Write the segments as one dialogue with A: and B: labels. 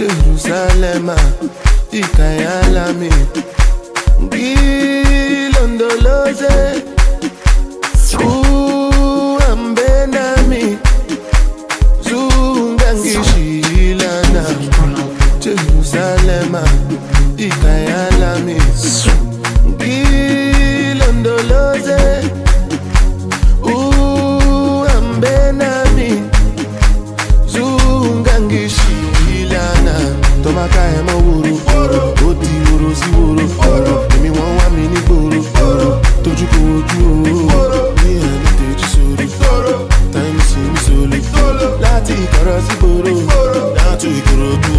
A: Jerusalem, ikayalami ngilondoloze uhambe nami zungangishilana. Jerusalem, ikayalami ngilondoloze uhambe nami zungangishilana. Tomakaya mawuru oti woro si woro emi won wa mi ni gboro toju ko oju ni ani teju soro time si mi solo láti ikoro si gboro láti Ìkòròdú.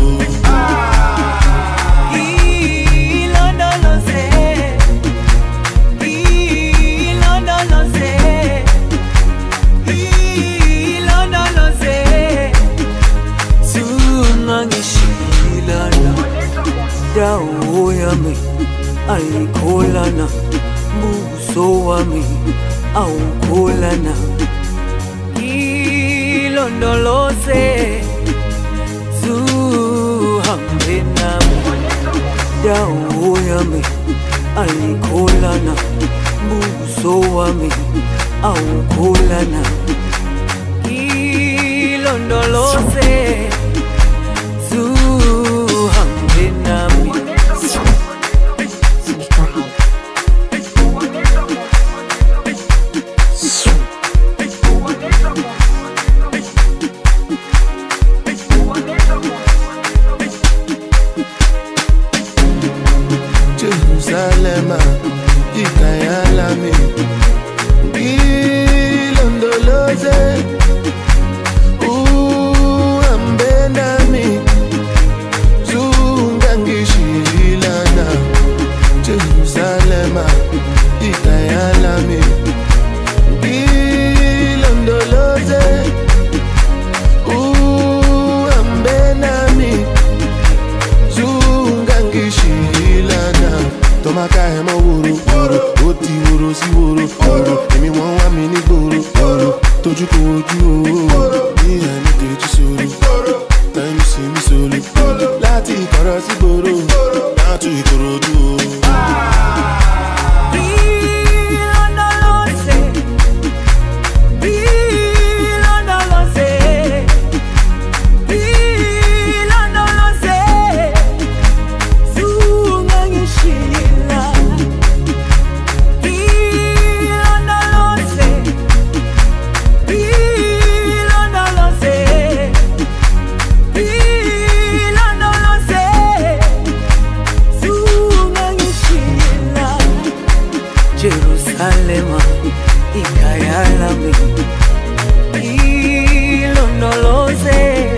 B: Dawo yami ayikholana, buso wami awukholana. Ilondoloze zuhambe nami. Dawo yami ayikholana, buso wami awukholana. Ilondoloze zuhambe nami.
A: Jerusalem, ikayalami ngilondoloze uhambe nami zungangishilana. Jerusalem, ikayalami ngilondoloze uhambe nami zungangishilana. Tomakaya mawuru oti woro si woro emi won wa mi ni gboro toju ko oju ni ani teju soro time si mi solo láti ikoro si gboro láti Ìkòròdú.
B: Jerusalem, ikayalami ilondoloze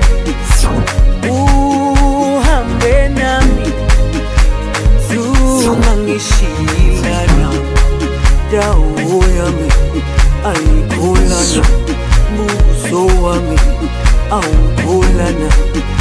B: uhambe nami zungangishilana. Dawo yami ayikholana, buso wami awukholana.